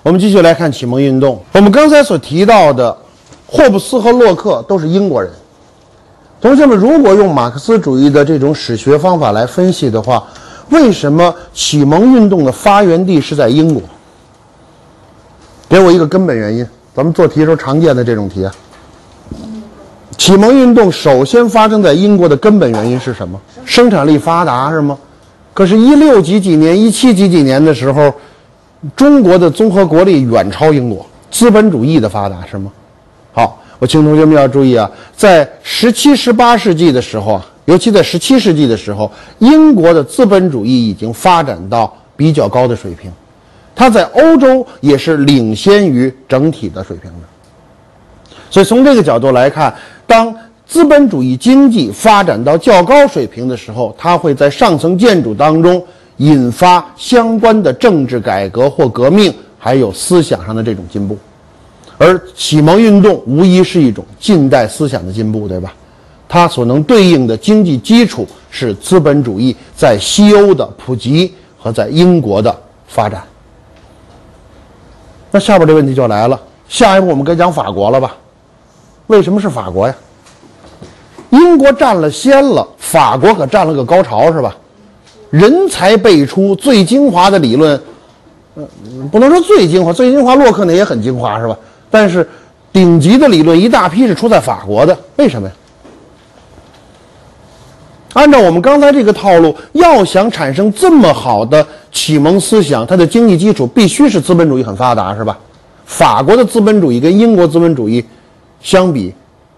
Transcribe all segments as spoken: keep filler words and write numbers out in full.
我们继续来看启蒙运动。我们刚才所提到的霍布斯和洛克都是英国人。同学们，如果用马克思主义的这种史学方法来分析的话，为什么启蒙运动的发源地是在英国？给我一个根本原因。咱们做题时候常见的这种题啊，启蒙运动首先发生在英国的根本原因是什么？生产力发达是吗？可是，一六几几年、一七几几年的时候，中国的综合国力远超英国，资本主义的发达是吗？好，我请同学们要注意啊，在十七、十八世纪的时候啊，尤其在十七世纪的时候，英国的资本主义已经发展到比较高的水平，它在欧洲也是领先于整体的水平的。所以从这个角度来看，当资本主义经济发展到较高水平的时候，它会在上层建筑当中引发相关的政治改革或革命，还有思想上的这种进步。而启蒙运动无疑是一种近代思想的进步，对吧？它所能对应的经济基础是资本主义在西欧的普及和在英国的发展。那下边这问题就来了，下一步我们该讲法国了吧？为什么是法国呀？英国占了先了，法国可占了个高潮，是吧？人才辈出，最精华的理论，呃，不能说最精华，最精华洛克那也很精华，是吧？但是顶级的理论一大批是出在法国的，为什么呀？按照我们刚才这个套路，要想产生这么好的启蒙思想，它的经济基础必须是资本主义很发达，是吧？法国的资本主义跟英国资本主义相比，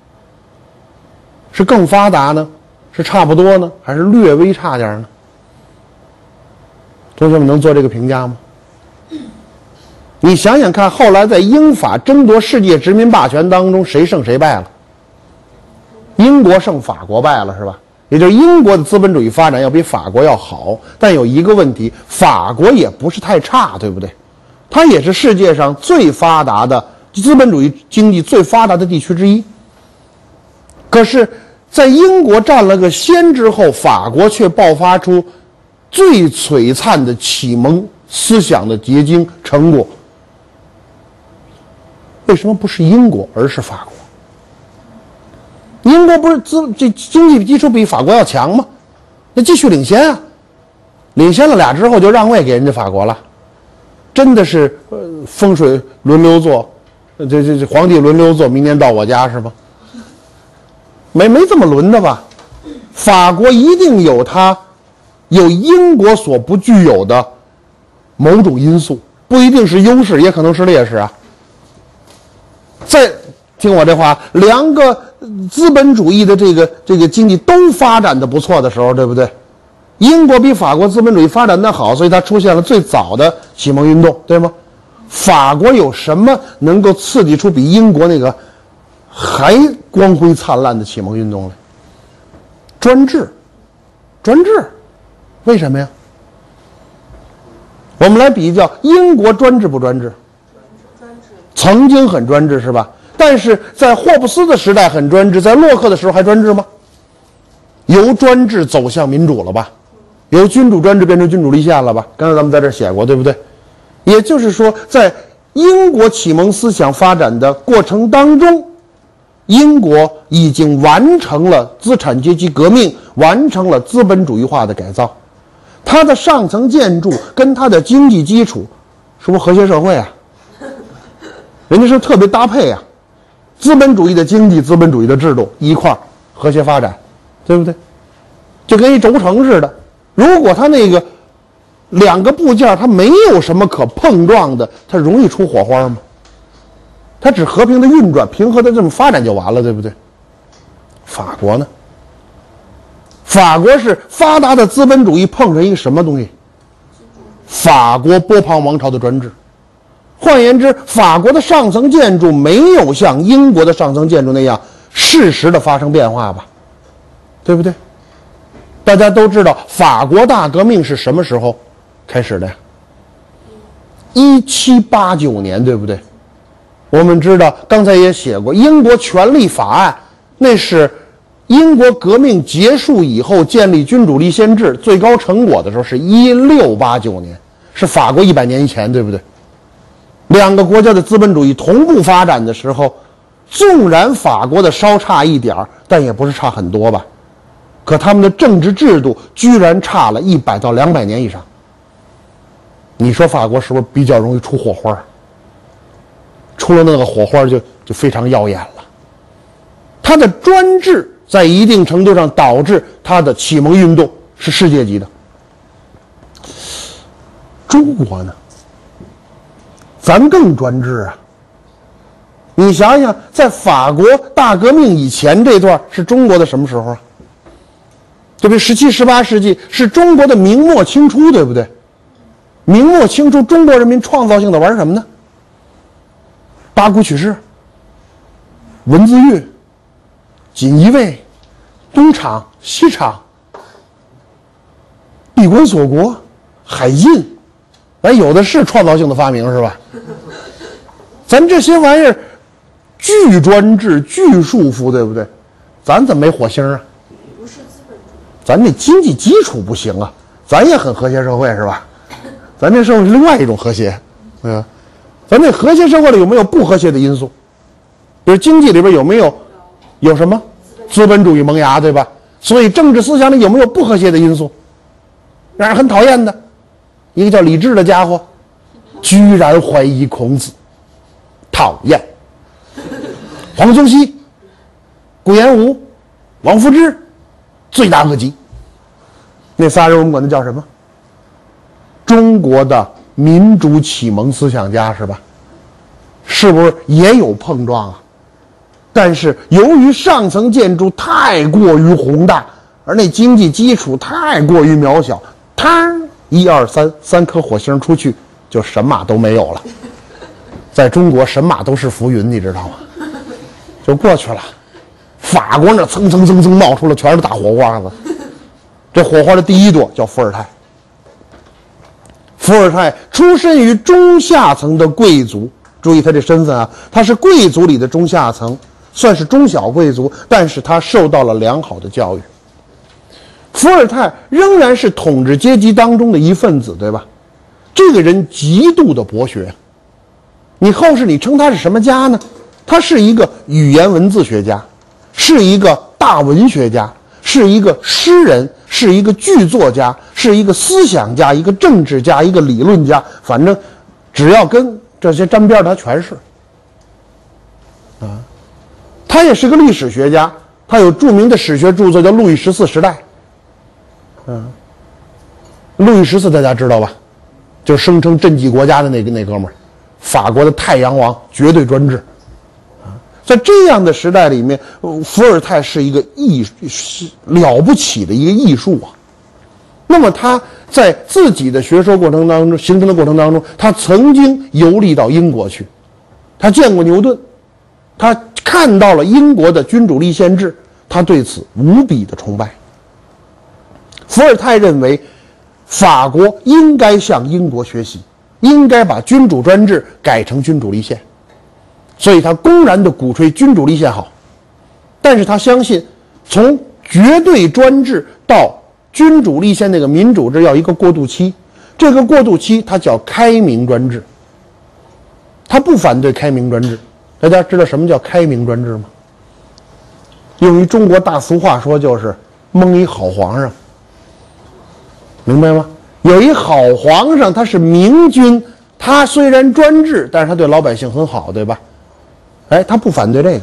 是更发达呢？是差不多呢？还是略微差点呢？同学们能做这个评价吗？你想想看，后来在英法争夺世界殖民霸权当中，谁胜谁败了？英国胜法国败了，是吧？也就是英国的资本主义发展要比法国要好，但有一个问题，法国也不是太差，对不对？它也是世界上最发达的资本主义经济最发达的地区之一。可是，在英国占了个先之后，法国却爆发出最璀璨的启蒙思想的结晶成果。为什么不是英国，而是法国？英国不是资这经济基础比法国要强吗？那继续领先啊，领先了俩之后就让位给人家法国了，真的是呃风水轮流坐，这这这皇帝轮流坐，明年到我家是吗？没没这么轮的吧？法国一定有它有英国所不具有的某种因素，不一定是优势，也可能是劣势啊。再听我这话，两个资本主义的这个这个经济都发展的不错的时候，对不对？英国比法国资本主义发展的好，所以它出现了最早的启蒙运动，对吗？法国有什么能够刺激出比英国那个还光辉灿烂的启蒙运动来？专制，专制，为什么呀？我们来比较，英国专制不专制？曾经很专制，是吧？但是在霍布斯的时代很专制，在洛克的时候还专制吗？由专制走向民主了吧？由君主专制变成君主立宪了吧？刚才咱们在这写过，对不对？也就是说，在英国启蒙思想发展的过程当中，英国已经完成了资产阶级革命，完成了资本主义化的改造。它的上层建筑跟它的经济基础，是不是和谐社会啊？人家是特别搭配啊，资本主义的经济、资本主义的制度一块儿和谐发展，对不对？就跟一轴承似的，如果它那个两个部件它没有什么可碰撞的，它容易出火花吗？它只和平的运转，平和的这么发展就完了，对不对？法国呢？法国是发达的资本主义碰上一个什么东西？法国波旁王朝的专制。换言之，法国的上层建筑没有像英国的上层建筑那样适时的发生变化吧，对不对？大家都知道法国大革命是什么时候开始的呀？一七八九年，对不对？我们知道刚才也写过英国权利法案，那是英国革命结束以后建立君主立宪制最高成果的时候是一六八九年，是法国一百年以前，对不对？ 两个国家的资本主义同步发展的时候，纵然法国的稍差一点儿，但也不是差很多吧。可他们的政治制度居然差了一百到两百年以上。你说法国是不是比较容易出火花？出了那个火花就就非常耀眼了。它的专制在一定程度上导致它的启蒙运动是世界级的。中国呢，咱更专制啊！你想想，在法国大革命以前这段是中国的什么时候啊？对不对？十七、十八世纪是中国的明末清初，对不对？明末清初，中国人民创造性的玩什么呢？八股取士、文字狱、锦衣卫、东厂、西厂、闭关锁国、海禁，咱有的是创造性的发明，是吧？咱这些玩意儿巨专制、巨束缚，对不对？咱怎么没火星啊？ 不是资本主义， 咱这经济基础不行啊，咱也很和谐社会，是吧？咱这社会是另外一种和谐，嗯、啊，咱这和谐社会里有没有不和谐的因素？比如经济里边有没有有什么资本主义萌芽，对吧？所以政治思想里有没有不和谐的因素？让人很讨厌的，一个叫李治的家伙，居然怀疑孔子，讨厌。黄宗羲、顾炎武、王夫之，罪大恶极。那仨人我们管他叫什么？中国的民主启蒙思想家，是吧？是不是也有碰撞啊？但是由于上层建筑太过于宏大，而那经济基础太过于渺小，它一二三三颗火星出去，就神马都没有了。在中国，神马都是浮云，你知道吗？就过去了。法国那蹭蹭蹭蹭冒出了全是大火花子，这火花的第一朵叫伏尔泰。伏尔泰出身于中下层的贵族，注意他这身份啊，他是贵族里的中下层，算是中小贵族，但是他受到了良好的教育。伏尔泰仍然是统治阶级当中的一份子，对吧？这个人极度的博学，你后世你称他是什么家呢？他是一个语言文字学家，是一个大文学家，是一个诗人，是一个剧作家，是一个思想家，一个政治家，一个理论家，反正只要跟这些沾边他全是。啊，他也是个历史学家，他有著名的史学著作叫《路易十四时代》。嗯，路易十四大家知道吧？就声称镇济国家的那个那哥们儿，法国的太阳王，绝对专制。在这样的时代里面，伏尔泰是一个艺是了不起的一个艺术啊。那么他在自己的学说过程当中、形成的过程当中，他曾经游历到英国去，他见过牛顿，他看到了英国的君主立宪制，他对此无比的崇拜。伏尔泰认为，法国应该向英国学习，应该把君主专制改成君主立宪。所以他公然的鼓吹君主立宪好，但是他相信从绝对专制到君主立宪那个民主制要一个过渡期，这个过渡期它叫开明专制。他不反对开明专制，大家知道什么叫开明专制吗？用一中国大俗话说就是蒙一好皇上，明白吗？有一好皇上，他是明君，他虽然专制，但是他对老百姓很好，对吧？哎，他不反对这个，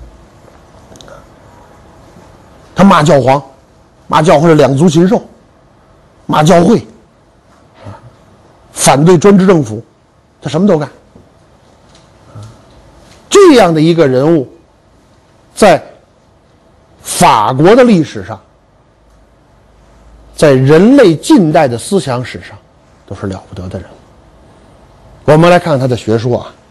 他骂教皇，骂教皇是两足禽兽，骂教会，反对专制政府，他什么都干。这样的一个人物，在法国的历史上，在人类近代的思想史上，都是了不得的人。我们来看看他的学说啊。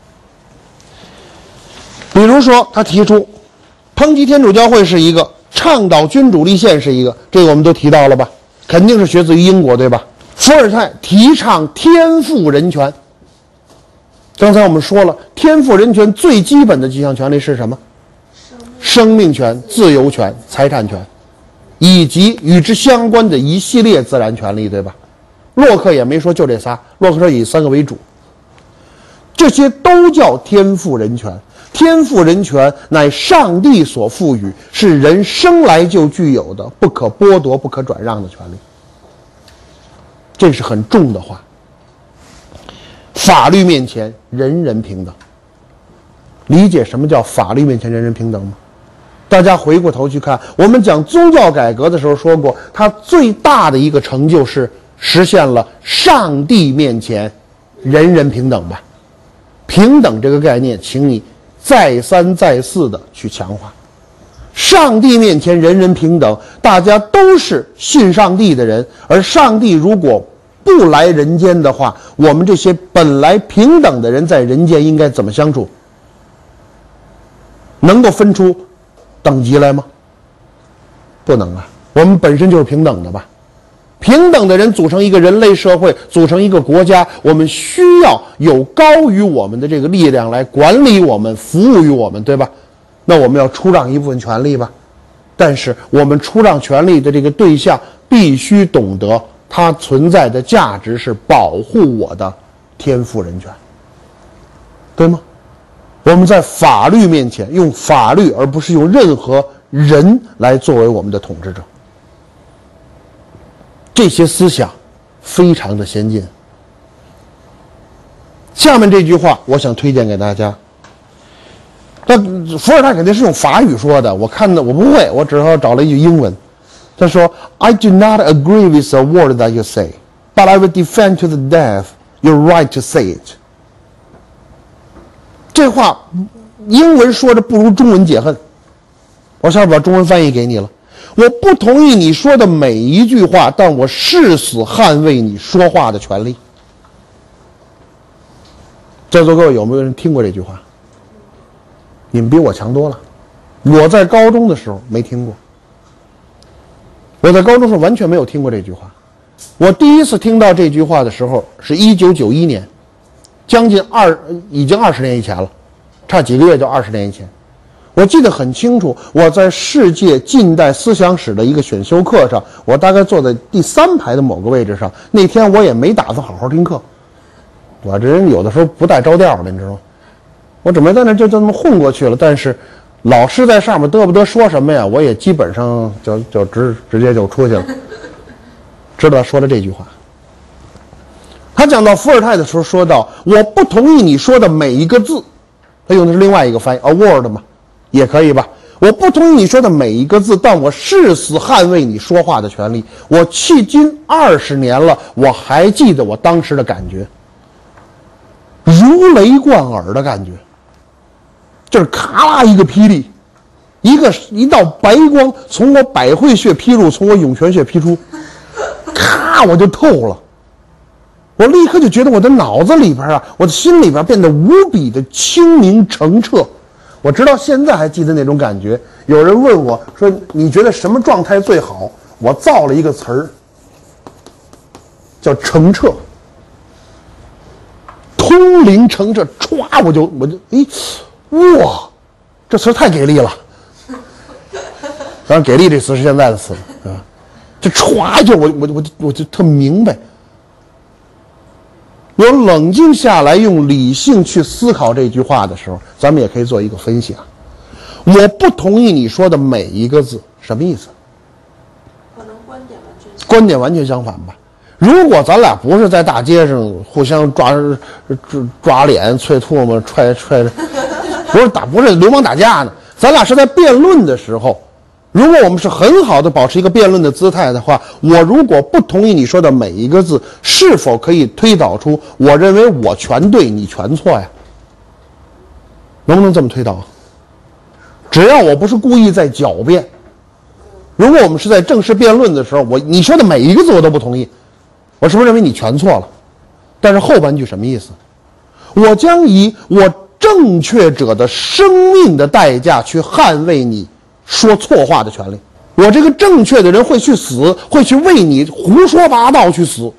比如说，他提出抨击天主教会是一个，倡导君主立宪是一个，这个我们都提到了吧？肯定是学自于英国，对吧？伏尔泰提倡天赋人权。刚才我们说了，天赋人权最基本的几项权利是什么？生命权、自由权、财产权，以及与之相关的一系列自然权利，对吧？洛克也没说就这仨，洛克说以三个为主。这这些都叫天赋人权。天赋人权乃上帝所赋予，是人生来就具有的，不可剥夺、不可转让的权利。这是很重的话。法律面前人人平等，理解什么叫法律面前人人平等吗？大家回过头去看，我们讲宗教改革的时候说过，它最大的一个成就是实现了上帝面前人人平等吧。平等这个概念，请你再三再四的去强化。上帝面前人人平等，大家都是信上帝的人，而上帝如果不来人间的话，我们这些本来平等的人在人间应该怎么相处？能够分出等级来吗？不能啊，我们本身就是平等的吧。平等的人组成一个人类社会，组成一个国家，我们需要有高于我们的这个力量来管理我们，服务于我们，对吧？那我们要出让一部分权利吧。但是我们出让权利的这个对象必须懂得它存在的价值是保护我的天赋人权，对吗？我们在法律面前用法律，而不是用任何人来作为我们的统治者。这些思想非常的先进。下面这句话我想推荐给大家。那伏尔泰肯定是用法语说的，我看的我不会，我只好找了一句英文。他说 I do not agree with a word that you say, but I will defend to the death your right to say it. 这话英文说着不如中文解恨，我下面把中文翻译给你了。我不同意你说的每一句话，但我誓死捍卫你说话的权利。在座各位有没有人听过这句话？你们比我强多了。我在高中的时候没听过，我在高中时候完全没有听过这句话。我第一次听到这句话的时候是一九九一年，将近二已经二十年以前了，差几个月就二十年以前。我记得很清楚，我在世界近代思想史的一个选修课上，我大概坐在第三排的某个位置上。那天我也没打算好好听课，我这人有的时候不带着调的，你知道吗？我准备在那就这么混过去了。但是老师在上面嘚不嘚说什么呀，我也基本上就就直直接就出去了。知道他说的这句话，他讲到伏尔泰的时候说到，我不同意你说的每一个字，他用的是另外一个翻译 a word 嘛，也可以吧。我不同意你说的每一个字，但我誓死捍卫你说话的权利。我迄今二十年了，我还记得我当时的感觉，如雷贯耳的感觉，就是咔啦一个霹雳，一个一道白光从我百会穴劈入，从我涌泉穴劈出，咔我就透了。我立刻就觉得我的脑子里边啊，我的心里边变得无比的清明澄澈。我直到现在还记得那种感觉。有人问我说你觉得什么状态最好，我造了一个词儿叫澄澈，通灵澄澈，歘我就我就诶哇，这词太给力了。当然给力这词是现在的词啊，这歘就我我我就我就特明白。我冷静下来，用理性去思考这句话的时候，咱们也可以做一个分析啊。我不同意你说的每一个字，什么意思？ 可能观点完全观点完全相反吧。如果咱俩不是在大街上互相抓抓抓脸、啐唾沫、踹踹，不是打不是流氓打架呢，咱俩是在辩论的时候。如果我们是很好的保持一个辩论的姿态的话，我如果不同意你说的每一个字，是否可以推导出我认为我全对你全错呀？能不能这么推导？只要我不是故意在狡辩。如果我们是在正式辩论的时候，我你说的每一个字我都不同意，我是不是认为你全错了？但是后半句什么意思？我将以我正确者的生命的代价去捍卫你说错话的权利。我这个正确的人会去死，会去为你胡说八道去死。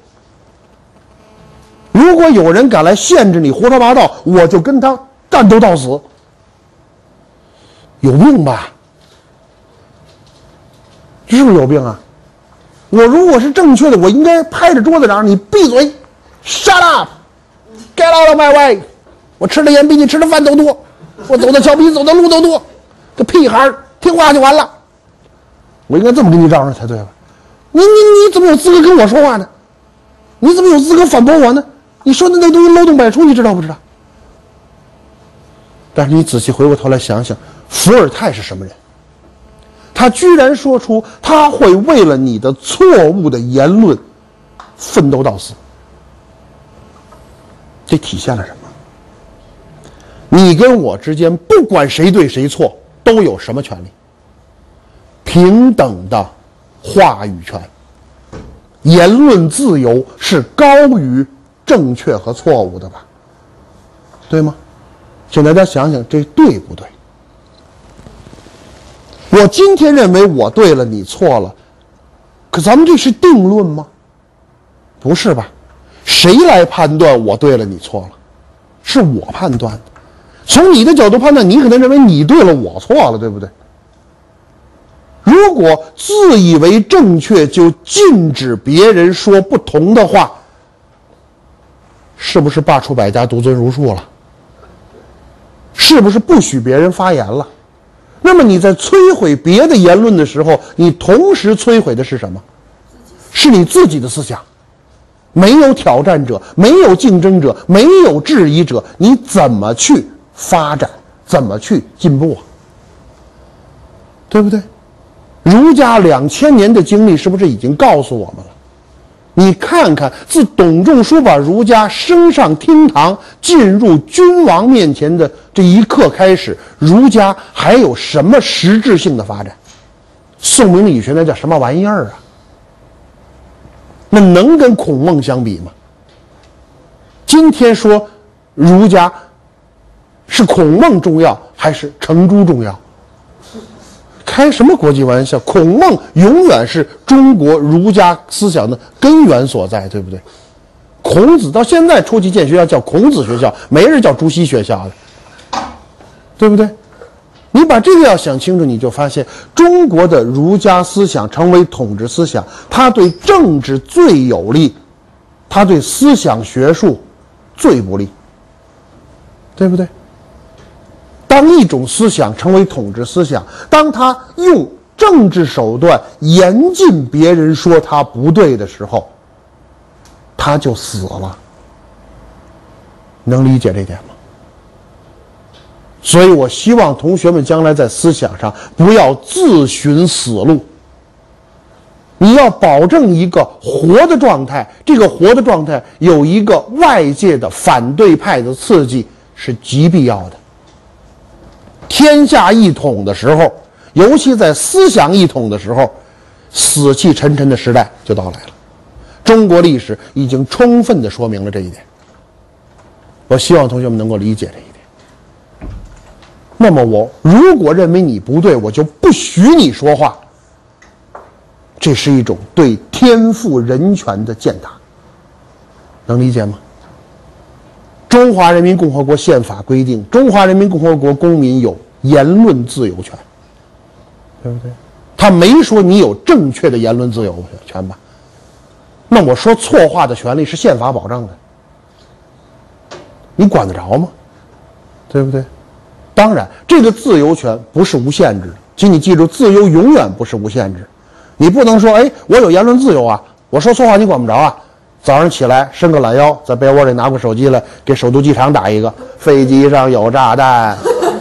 如果有人敢来限制你胡说八道，我就跟他战斗到死。有病吧？是不是有病啊？我如果是正确的，我应该拍着桌子嚷：“你闭嘴 ，shut up，get out of my way。” 我吃的盐比你吃的饭都多，我走的桥比你走的路都多，这屁孩儿听话就完了。我应该这么跟你嚷嚷才对吧？你你你怎么有资格跟我说话呢？你怎么有资格反驳我呢？你说的那东西漏洞百出，你知道不知道？但是你仔细回过头来想想，伏尔泰是什么人？他居然说出他会为了你的错误的言论奋斗到死，这体现了什么？你跟我之间不管谁对谁错，都有什么权利？平等的话语权。言论自由是高于正确和错误的吧？对吗？请大家想想，这对不对？我今天认为我对了，你错了，可咱们这是定论吗？不是吧？谁来判断我对了，你错了？是我判断的。从你的角度判断，你可能认为你对了，我错了，对不对？如果自以为正确就禁止别人说不同的话，是不是罢黜百家，独尊儒术了？是不是不许别人发言了？那么你在摧毁别的言论的时候，你同时摧毁的是什么？是你自己的思想。没有挑战者，没有竞争者，没有质疑者，你怎么去发展？怎么去进步啊？对不对？儒家两千年的经历是不是已经告诉我们了？你看看，自董仲舒把儒家升上厅堂，进入君王面前的这一刻开始，儒家还有什么实质性的发展？宋明理学那叫什么玩意儿啊？那能跟孔孟相比吗？今天说儒家是孔孟重要还是程朱重要？开什么国际玩笑？孔孟永远是中国儒家思想的根源所在，对不对？孔子到现在初级建学校叫孔子学校，没人叫朱熹学校的，对不对？你把这个要想清楚，你就发现中国的儒家思想成为统治思想，它对政治最有利，它对思想学术最不利，对不对？当一种思想成为统治思想，当他用政治手段严禁别人说他不对的时候，他就死了。能理解这点吗？所以我希望同学们将来在思想上不要自寻死路，你要保证一个活的状态，这个活的状态有一个外界的反对派的刺激是极必要的。天下一统的时候，尤其在思想一统的时候，死气沉沉的时代就到来了。中国历史已经充分地说明了这一点，我希望同学们能够理解这一点。那么我如果认为你不对，我就不许你说话，这是一种对天赋人权的践踏，能理解吗？中华人民共和国宪法规定，中华人民共和国公民有言论自由权，对不对？他没说你有正确的言论自由权吧？那我说错话的权利是宪法保障的，你管得着吗？对不对？当然，这个自由权不是无限制的，请你记住，自由永远不是无限制。你不能说，哎，我有言论自由啊，我说错话你管不着啊。早上起来伸个懒腰，在被窝里拿过手机来，给首都机场打一个飞机上有炸弹，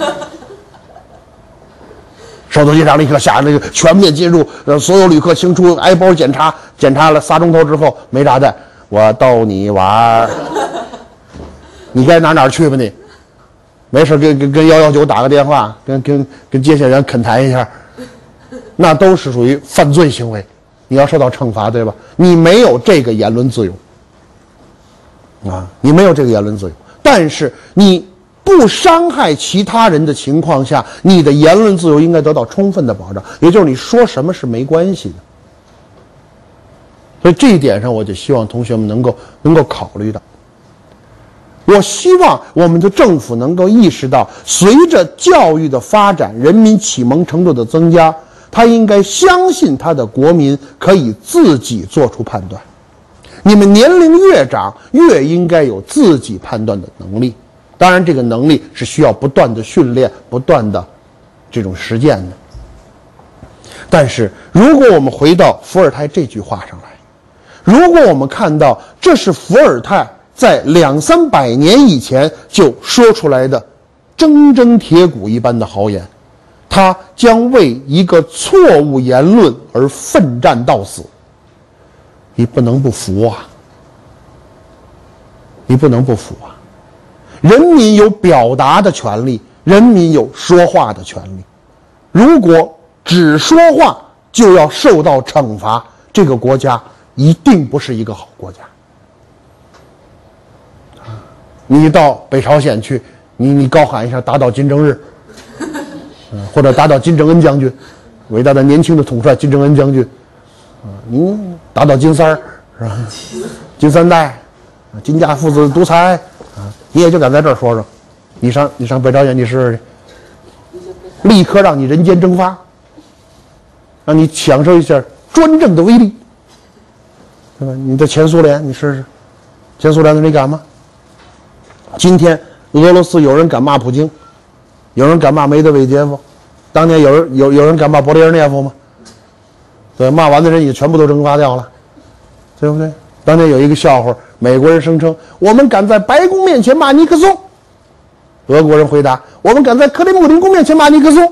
首都机场立刻下那个全面进入，呃，所有旅客清出，挨包检查，检查了仨钟头之后没炸弹，我逗你玩儿，你该哪哪去吧你，没事跟跟跟幺幺九打个电话，跟跟跟接线员恳谈一下，那都是属于犯罪行为。你要受到惩罚，对吧？你没有这个言论自由啊，你没有这个言论自由。但是你不伤害其他人的情况下，你的言论自由应该得到充分的保障，也就是你说什么是没关系的。所以这一点上，我就希望同学们能够能够考虑到。我希望我们的政府能够意识到，随着教育的发展，人民启蒙程度的增加，他应该相信他的国民可以自己做出判断。你们年龄越长，越应该有自己判断的能力。 当然，这个能力是需要不断的训练、不断的这种实践的。但是，如果我们回到伏尔泰这句话上来，如果我们看到这是伏尔泰在两三百年以前就说出来的铮铮铁骨一般的豪言，他将为一个错误言论而奋战到死，你不能不服啊！你不能不服啊！人民有表达的权利，人民有说话的权利。如果只说话就要受到惩罚，这个国家一定不是一个好国家。你到北朝鲜去，你你高喊一下打倒金正日，嗯，或者打倒金正恩将军，伟大的年轻的统帅金正恩将军，啊，你打倒金三儿是吧？金三代，金家父子独裁啊，你也就敢在这儿说说，你上你上北朝鲜你试试去，立刻让你人间蒸发，让你享受一下专政的威力，对吧？你在前苏联你试试，前苏联的你敢吗？今天俄罗斯有人敢骂普京，有人敢骂梅德韦杰夫，当年有人有有人敢骂勃列日涅夫吗？对，骂完的人也全部都蒸发掉了，对不对？当年有一个笑话，美国人声称我们敢在白宫面前骂尼克松，俄国人回答我们敢在克里姆林宫面前骂尼克松。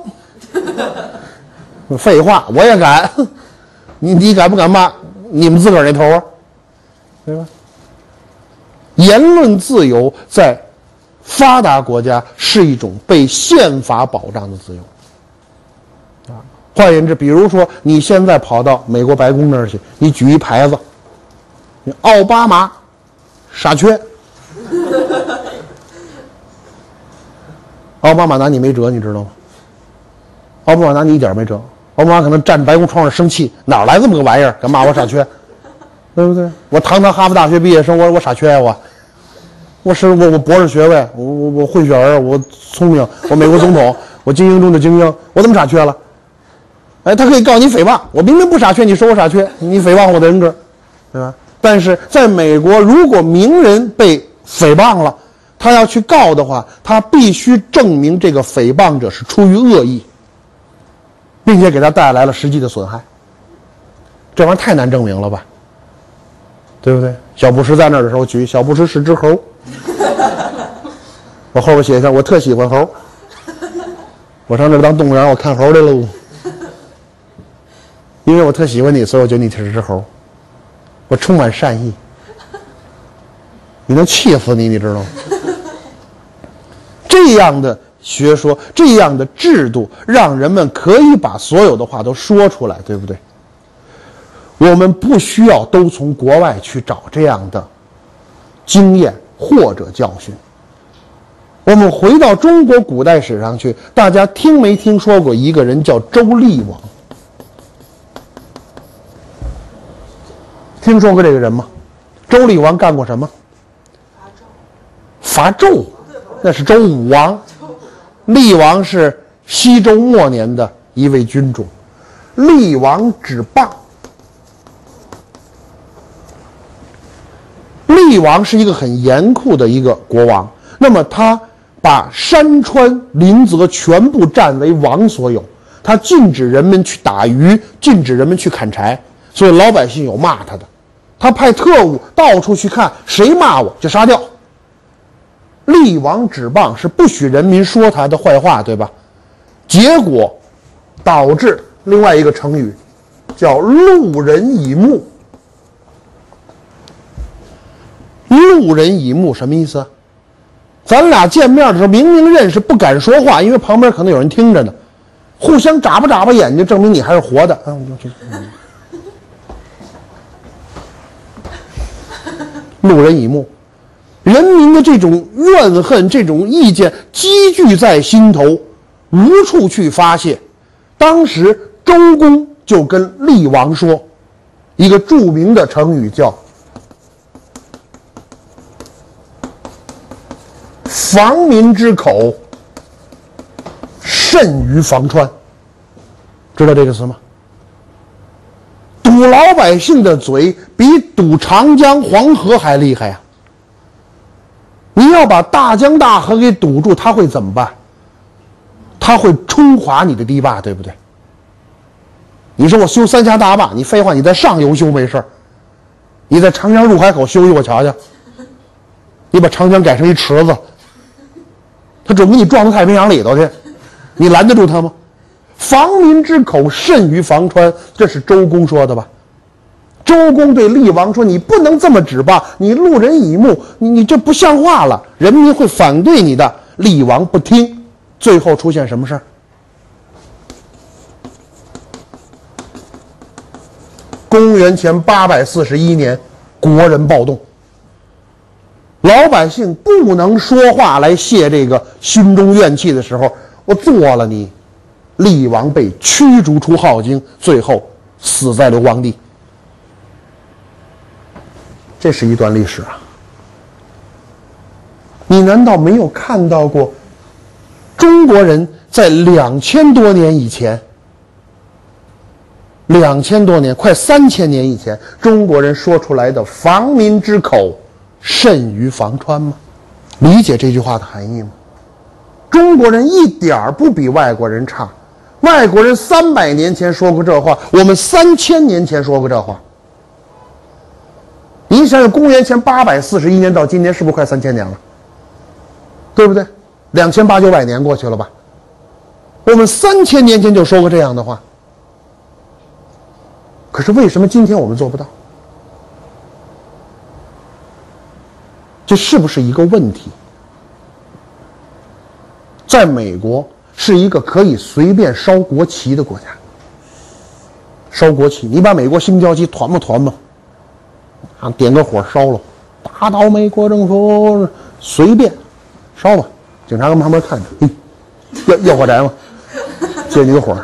废话，我也敢，你你敢不敢骂你们自个儿那头啊？对吧？言论自由在发达国家是一种被宪法保障的自由。啊，换言之，比如说你现在跑到美国白宫那儿去，你举一牌子，奥巴马傻缺，奥巴马拿你没辙，你知道吗？奥巴马拿你一点没辙，奥巴马可能站白宫窗上生气，哪来这么个玩意儿，敢骂我傻缺？对不对？我堂堂哈佛大学毕业生，我我傻缺呀、啊、我，我是我我博士学位，我我我混血儿，我聪明，我美国总统，我精英中的精英，我怎么傻缺了？哎，他可以告你诽谤，我明明不傻缺，你说我傻缺，你诽谤我的人格，对吧？但是在美国，如果名人被诽谤了，他要去告的话，他必须证明这个诽谤者是出于恶意，并且给他带来了实际的损害。这玩意儿太难证明了吧？对不对？小布什在那儿的时候举小布什是只猴，我后边写一下我特喜欢猴，我上这儿当动物园我看猴来喽，因为我特喜欢你，所以我觉得你是只猴，我充满善意，你能气死你，你知道吗？这样的学说，这样的制度，让人们可以把所有的话都说出来，对不对？我们不需要都从国外去找这样的经验或者教训。我们回到中国古代史上去，大家听没听说过一个人叫周厉王？听说过这个人吗？周厉王干过什么？伐纣，那是周武王。厉王是西周末年的一位君主。厉王止谤。厉王是一个很严酷的一个国王，那么他把山川林泽全部占为王所有，他禁止人们去打鱼，禁止人们去砍柴，所以老百姓有骂他的，他派特务到处去看谁骂我就杀掉。厉王止谤是不许人民说他的坏话，对吧？结果导致另外一个成语叫路人乙目。路人乙目什么意思？咱俩见面的时候明明认识，不敢说话，因为旁边可能有人听着呢，互相眨巴眨巴眼睛，证明你还是活的。啊，我就路人乙目，人民的这种怨恨、这种意见积聚在心头，无处去发泄。当时周公就跟厉王说，一个著名的成语叫防民之口，甚于防川。知道这个词吗？堵老百姓的嘴比堵长江黄河还厉害呀、啊！ 你要把大江大河给堵住，它会怎么办？它会冲垮你的堤坝，对不对？你说我修三峡大坝，你废话，你在上游修没事，你在长江入海口修一我瞧瞧，你把长江改成一池子，他准给你撞到太平洋里头去，你拦得住他吗？防民之口甚于防川，这是周公说的吧？周公对厉王说：“你不能这么止霸，你路人乙目，你你这不像话了，人民会反对你的。”厉王不听，最后出现什么事儿？公元前八百四十一年，国人暴动，老百姓不能说话来泄这个心中怨气的时候，我做了你，厉王被驱逐出镐京，最后死在流亡地。这是一段历史啊！你难道没有看到过中国人在两千多年以前，两千多年，快三千年以前，中国人说出来的“防民之口，甚于防川”吗？理解这句话的含义吗？中国人一点儿不比外国人差，外国人三百年前说过这话，我们三千年前说过这话。你想想，公元前八百四十一年到今年，是不是快三千年了？对不对？两千八九百年过去了吧？我们三千年前就说过这样的话，可是为什么今天我们做不到？这是不是一个问题？在美国是一个可以随便烧国旗的国家，烧国旗，你把美国星交旗团吧团吧。啊，点个火烧了，打倒美国政府，随便烧吧。警察跟旁边看着，嘿，要要火柴吗？借你个火。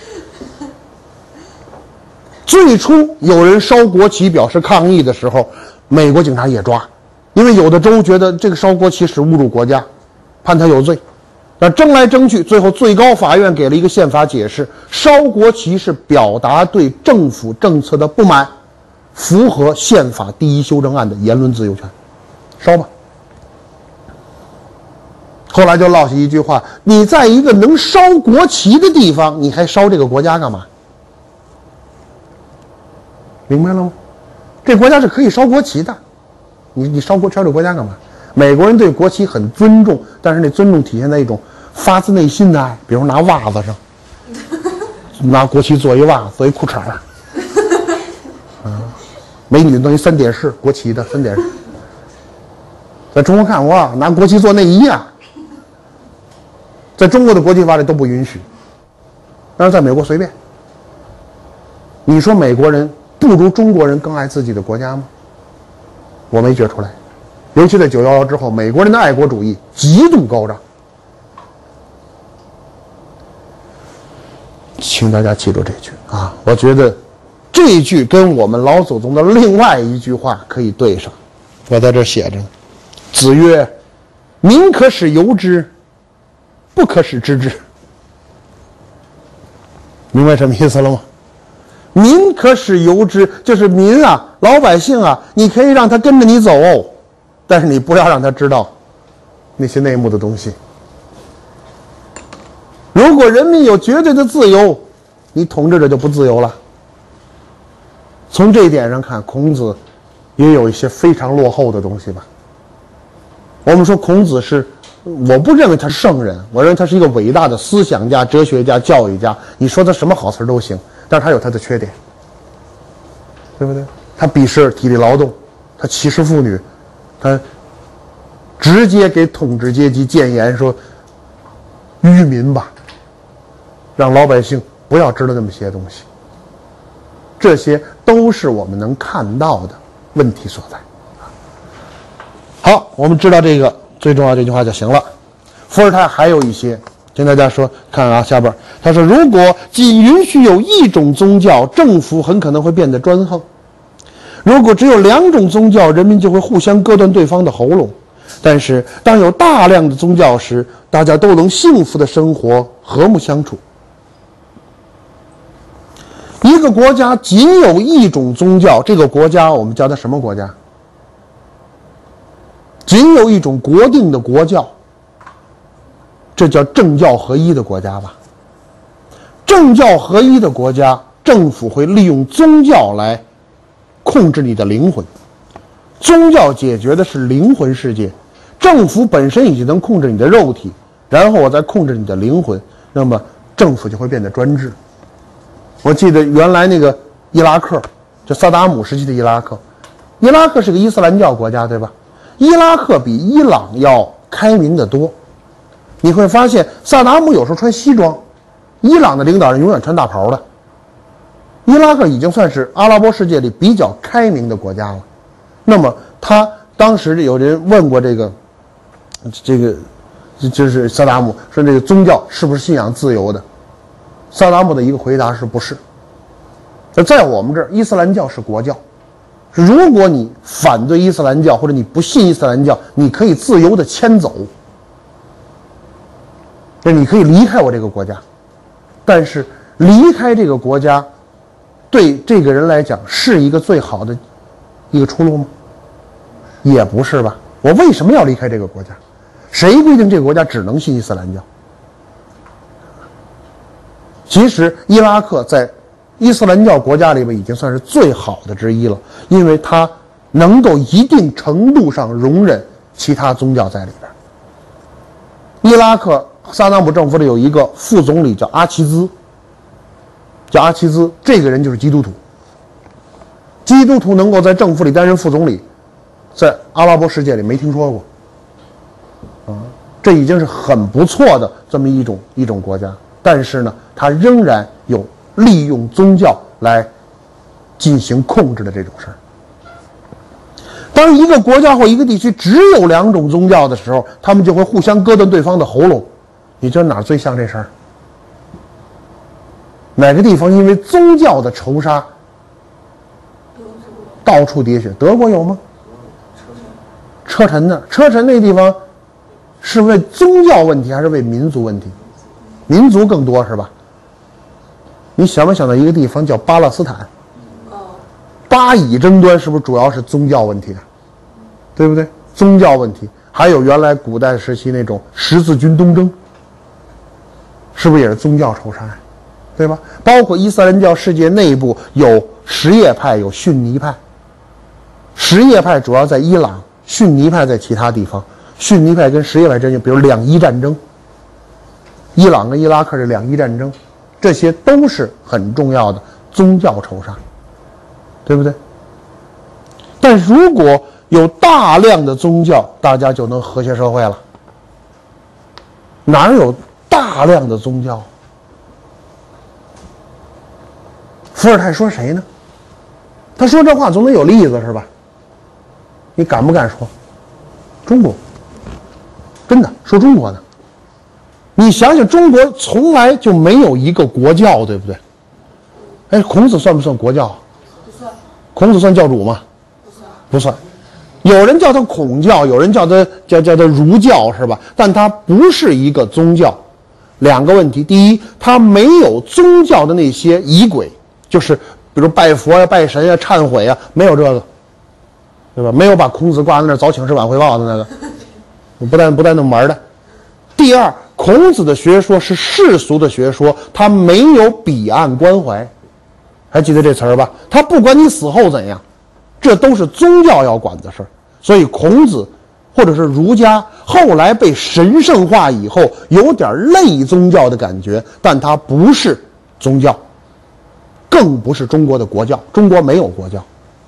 最初有人烧国旗表示抗议的时候，美国警察也抓，因为有的州觉得这个烧国旗是侮辱国家，判他有罪。那争来争去，最后最高法院给了一个宪法解释：烧国旗是表达对政府政策的不满。符合宪法第一修正案的言论自由权，烧吧。后来就落下一句话：你在一个能烧国旗的地方，你还烧这个国家干嘛？明白了吗？这国家是可以烧国旗的，你你烧国烧这国家干嘛？美国人对国旗很尊重，但是那尊重体现在一种发自内心的爱，比如拿袜子上，拿国旗做一袜子，做一裤衩儿。美女等于三点式，国旗的三点式，在中国看哇，拿国旗做内衣啊，在中国的国际法里都不允许，但是在美国随便。你说美国人不如中国人更爱自己的国家吗？我没觉出来，尤其在九一一之后，美国人的爱国主义极度高涨。请大家记住这句啊，我觉得。这一句跟我们老祖宗的另外一句话可以对上，我在这写着呢。子曰：“民可使由之，不可使知之。”明白什么意思了吗？民可使由之，就是民啊，老百姓啊，你可以让他跟着你走，但是你不要让他知道那些内幕的东西。如果人民有绝对的自由，你统治者就不自由了。从这一点上看，孔子也有一些非常落后的东西吧。我们说孔子是，我不认为他是圣人，我认为他是一个伟大的思想家、哲学家、教育家。你说他什么好词都行，但是他有他的缺点，对不对？他鄙视体力劳动，他歧视妇女，他直接给统治阶级谏言说：“愚民吧，让老百姓不要知道那么些东西。”这些都是我们能看到的问题所在。好，我们知道这个最重要这句话就行了。伏尔泰还有一些跟大家说，看啊，下边他说，如果仅允许有一种宗教，政府很可能会变得专横；如果只有两种宗教，人民就会互相割断对方的喉咙。但是当有大量的宗教时，大家都能幸福的生活，和睦相处。一个国家仅有一种宗教，这个国家我们叫它什么国家？ 仅有一种国定的国教，这叫政教合一的国家吧。政教合一的国家，政府会利用宗教来控制你的灵魂。宗教解决的是灵魂世界，政府本身已经能控制你的肉体，然后我再控制你的灵魂，那么政府就会变得专制。我记得原来那个伊拉克，就萨达姆时期的伊拉克，伊拉克是个伊斯兰教国家，对吧？伊拉克比伊朗要开明得多。你会发现萨达姆有时候穿西装，伊朗的领导人永远穿大袍的。伊拉克已经算是阿拉伯世界里比较开明的国家了。那么他当时有人问过这个这个就是萨达姆说，这个宗教是不是信仰自由的？萨达姆的一个回答是不是。那在我们这儿，伊斯兰教是国教，如果你反对伊斯兰教或者你不信伊斯兰教，你可以自由的迁走，那你可以离开我这个国家。但是离开这个国家对这个人来讲是一个最好的一个出路吗？也不是吧。我为什么要离开这个国家？谁规定这个国家只能信伊斯兰教？其实伊拉克在伊斯兰教国家里面已经算是最好的之一了，因为它能够一定程度上容忍其他宗教在里边。伊拉克萨达姆政府里有一个副总理叫阿齐兹，叫阿齐兹，这个人就是基督徒。基督徒能够在政府里担任副总理，在阿拉伯世界里没听说过，啊，这已经是很不错的这么一种一种国家。但是呢，它仍然有利用宗教来进行控制的这种事儿。当一个国家或一个地区只有两种宗教的时候，他们就会互相割断对方的喉咙。你觉得哪儿最像这事儿？哪个地方因为宗教的仇杀到处喋血？德国有吗？车臣呢？车臣那地方是为宗教问题还是为民族问题？民族更多是吧？你想没想到一个地方叫巴勒斯坦？巴以争端是不是主要是宗教问题啊？对不对？宗教问题，还有原来古代时期那种十字军东征，是不是也是宗教仇杀呀？对吧？包括伊斯兰教世界内部有什叶派，有逊尼派。什叶派主要在伊朗，逊尼派在其他地方。逊尼派跟什叶派之间，比如两伊战争，伊朗跟伊拉克的两伊战争，这些都是很重要的宗教仇杀，对不对？但如果有大量的宗教，大家就能和谐社会了。哪有大量的宗教？伏尔泰说谁呢？他说这话总得有例子是吧？你敢不敢说？中国，真的说中国呢？你想想，中国从来就没有一个国教，对不对？哎，孔子算不算国教？ 不算。 孔子算教主吗？ 不算。 不算。有人叫他孔教，有人叫他叫叫他儒教，是吧？但他不是一个宗教。两个问题：第一，他没有宗教的那些仪轨，就是比如拜佛呀、拜神呀、忏悔呀，没有这个，对吧？没有把孔子挂在那儿早请示晚汇报的那个，不但不但那么玩的。第二，孔子的学说是世俗的学说，他没有彼岸关怀，还记得这词儿吧？他不管你死后怎样，这都是宗教要管的事儿。所以孔子或者是儒家后来被神圣化以后，有点类宗教的感觉，但它不是宗教，更不是中国的国教。中国没有国教。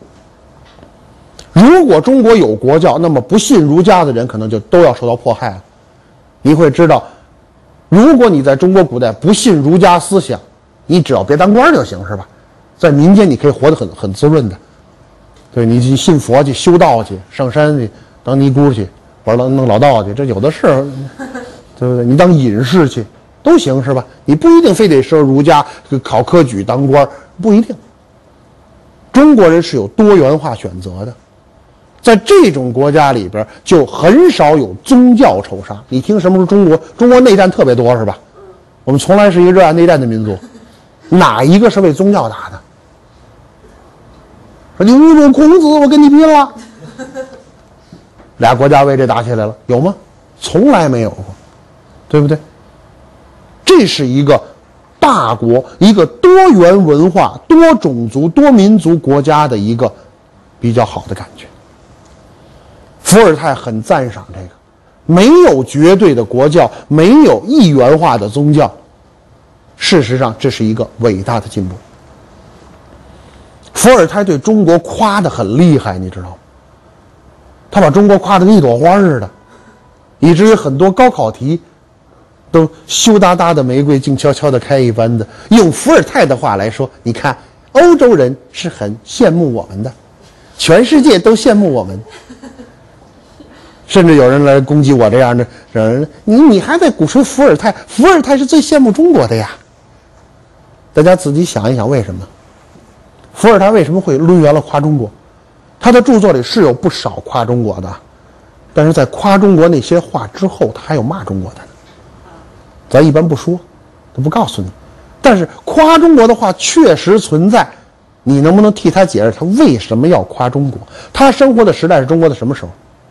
如果中国有国教，那么不信儒家的人可能就都要受到迫害了。你会知道，如果你在中国古代不信儒家思想，你只要别当官就行，是吧？在民间你可以活得很很滋润的。对，你去信佛去，修道去，上山去当尼姑去，或者弄老道去，这有的是，对不对？你当隐士去都行，是吧？你不一定非得说儒家考科举当官，不一定。中国人是有多元化选择的，在这种国家里边就很少有宗教仇杀。你听什么时候中国中国内战特别多，是吧？我们从来是一个热爱内战的民族，哪一个是为宗教打的？说你侮辱孔子，我跟你拼了！ 俩国家为这打起来了，有吗？从来没有过，对不对？这是一个大国，一个多元文化、多种族、多民族国家的一个比较好的感觉。伏尔泰很赞赏这个，没有绝对的国教，没有一元化的宗教，事实上这是一个伟大的进步。伏尔泰对中国夸得很厉害，你知道吗？他把中国夸得跟一朵花似的，以至于很多高考题都羞答答的玫瑰静悄悄的开一般的。用伏尔泰的话来说，你看欧洲人是很羡慕我们的，全世界都羡慕我们。甚至有人来攻击我这样的人，你你还在鼓吹伏尔泰，伏尔泰是最羡慕中国的呀。大家自己想一想，为什么伏尔泰为什么会抡圆了夸中国？他的著作里是有不少夸中国的，但是在夸中国那些话之后，他还有骂中国的呢。咱一般不说，都不告诉你。但是夸中国的话确实存在，你能不能替他解释他为什么要夸中国？他生活的时代是中国的什么时候？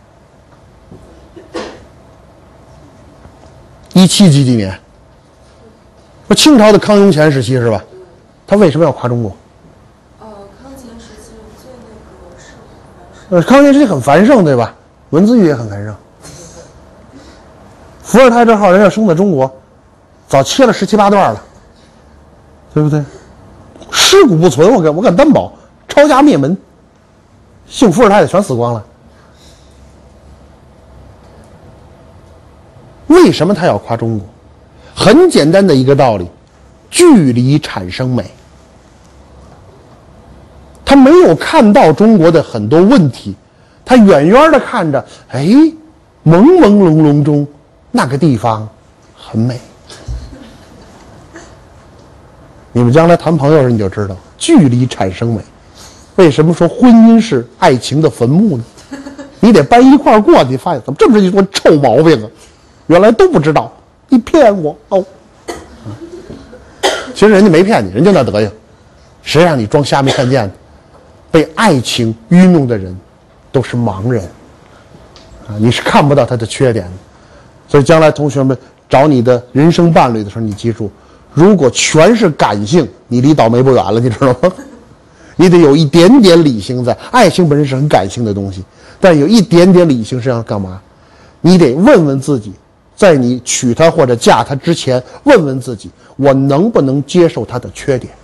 一七几几年？不，清朝的康雍乾时期是吧？他为什么要夸中国？ 呃，康乾时期最那个是呃，康乾时期很繁盛，对吧？文字狱也很繁盛。伏尔泰这号人要生在中国，早切了十七八段了，对不对？尸骨不存，我敢我敢担保，抄家灭门，姓伏尔泰的全死光了。为什么他要夸中国？很简单的一个道理，距离产生美。他没有看到中国的很多问题，他远远的看着，哎，朦朦胧胧中那个地方很美。你们将来谈朋友时你就知道，距离产生美。为什么说婚姻是爱情的坟墓呢？你得搬一块过去，发现怎么这么一多臭毛病啊！原来都不知道，你骗我哦！其实人家没骗你，人家那德行，谁让你装瞎没看见的？被爱情愚弄的人都是盲人啊！你是看不到他的缺点的。所以将来同学们找你的人生伴侣的时候，你记住，如果全是感性，你离倒霉不远了，你知道吗？你得有一点点理性在。爱情本身是很感性的东西，但有一点点理性是要干嘛？你得问问自己，在你娶她或者嫁她之前，问问自己，我能不能接受她的缺点？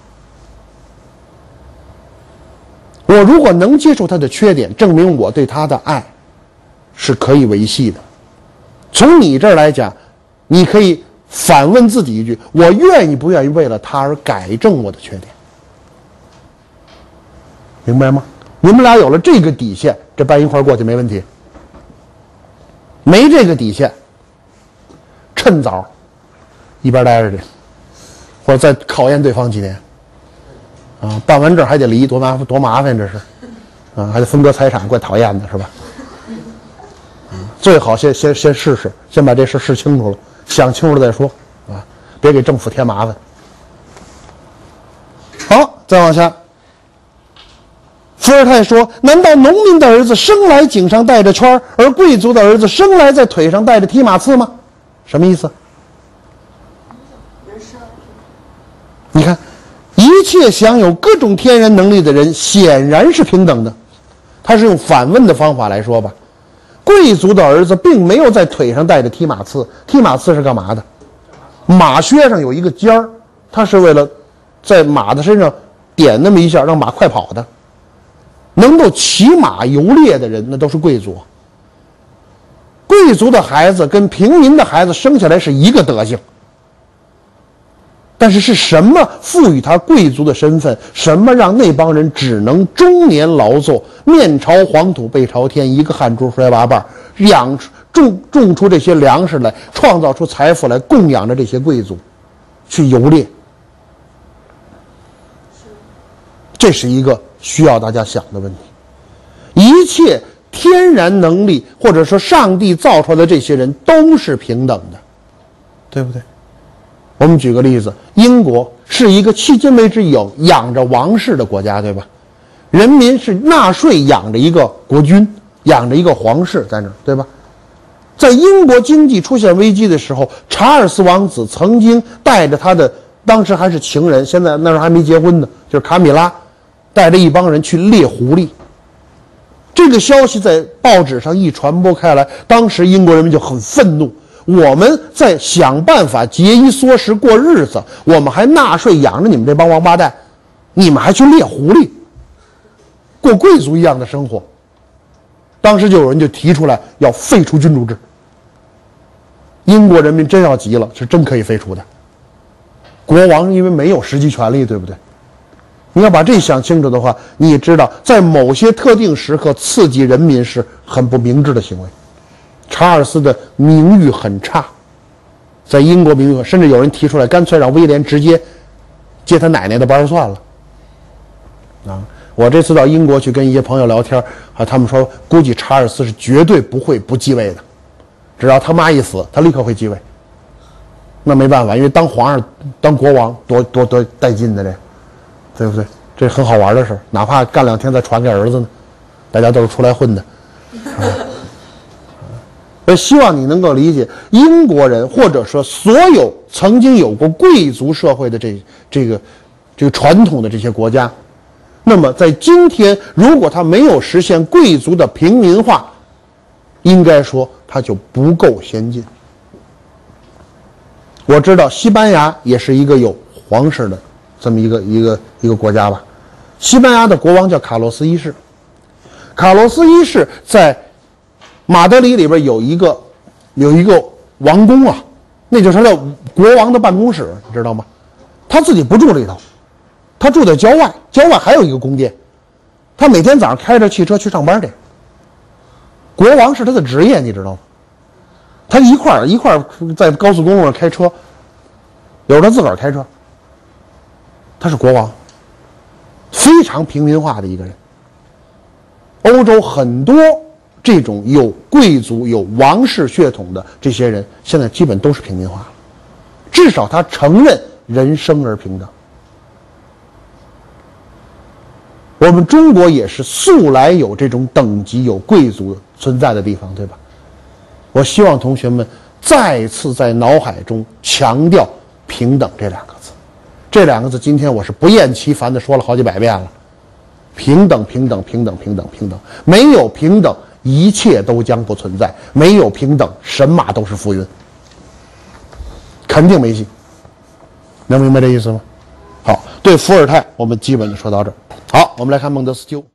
我如果能接受她的缺点，证明我对她的爱是可以维系的。从你这儿来讲，你可以反问自己一句：我愿意不愿意为了她而改正我的缺点？明白吗？你们俩有了这个底线，这搬一块过去没问题。没这个底线，趁早一边待着去，或者再考验对方几年啊！办完证还得离，多麻烦多麻烦这是啊！还得分割财产，怪讨厌的是吧？最好先先先试试，先把这事试清楚了，想清楚了再说啊！别给政府添麻烦。好，再往下。伏尔泰说：难道农民的儿子生来颈上带着圈，而贵族的儿子生来在腿上带着踢马刺吗？什么意思？你看，一切享有各种天然能力的人显然是平等的。他是用反问的方法来说吧。贵族的儿子并没有在腿上带着踢马刺，踢马刺是干嘛的？马靴上有一个尖儿，它是为了在马的身上点那么一下，让马快跑的。能够骑马游猎的人，那都是贵族。贵族的孩子跟平民的孩子生下来是一个德行，但是是什么赋予他贵族的身份？什么让那帮人只能终年劳作，面朝黄土背朝天，一个汗珠摔八瓣，养种种出这些粮食来，创造出财富来，供养着这些贵族去游猎？这是一个需要大家想的问题。一切天然能力或者说上帝造出来的这些人都是平等的，对不对？我们举个例子，英国是一个迄今为止有养着王室的国家，对吧？人民是纳税养着一个国君， 养着一个皇室在那儿，对吧？在英国经济出现危机的时候，查尔斯王子曾经带着他的当时还是情人，现在那时候还没结婚呢，就是卡米拉，带着一帮人去猎狐狸。这个消息在报纸上一传播开来，当时英国人民就很愤怒。我们在想办法节衣缩食过日子，我们还纳税养着你们这帮王八蛋，你们还去猎狐狸，过贵族一样的生活。当时就有人就提出来要废除君主制。英国人民真要急了，是真可以废除的。国王因为没有实际权利，对不对？你要把这想清楚的话，你也知道在某些特定时刻刺激人民是很不明智的行为。查尔斯的名誉很差，在英国名誉，甚至有人提出来干脆让威廉直接接他奶奶的班算了。啊，我这次到英国去跟一些朋友聊天，啊，他们说估计查尔斯是绝对不会不继位的，只要他妈一死，他立刻会继位。那没办法，因为当皇上、当国王多多多带劲的这，对不对？这很好玩的事，哪怕干两天再传给儿子呢，大家都是出来混的。啊我希望你能够理解，英国人或者说所有曾经有过贵族社会的这这个这个传统的这些国家，那么在今天，如果他没有实现贵族的平民化，应该说他就不够先进。我知道西班牙也是一个有皇室的这么一个一个一个国家吧。西班牙的国王叫卡洛斯一世，卡洛斯一世在马德里里边有一个有一个王宫啊，那就是他的国王的办公室，你知道吗？他自己不住里头，他住在郊外，郊外还有一个宫殿，他每天早上开着汽车去上班去。国王是他的职业，你知道吗？他一块儿一块儿在高速公路上开车，有时候他自个儿开车。他是国王，非常平民化的一个人。欧洲很多这种有贵族、有王室血统的这些人，现在基本都是平民化了。至少他承认人生而平等。我们中国也是素来有这种等级、有贵族存在的地方，对吧？我希望同学们再次在脑海中强调平等这两个字。这两个字今天我是不厌其烦地说了好几百遍了。平等，平等，平等，平等，平等。没有平等，一切都将不存在；没有平等，神马都是浮云，肯定没戏。能明白这意思吗？好，对伏尔泰我们基本就说到这儿。好，我们来看孟德斯鸠。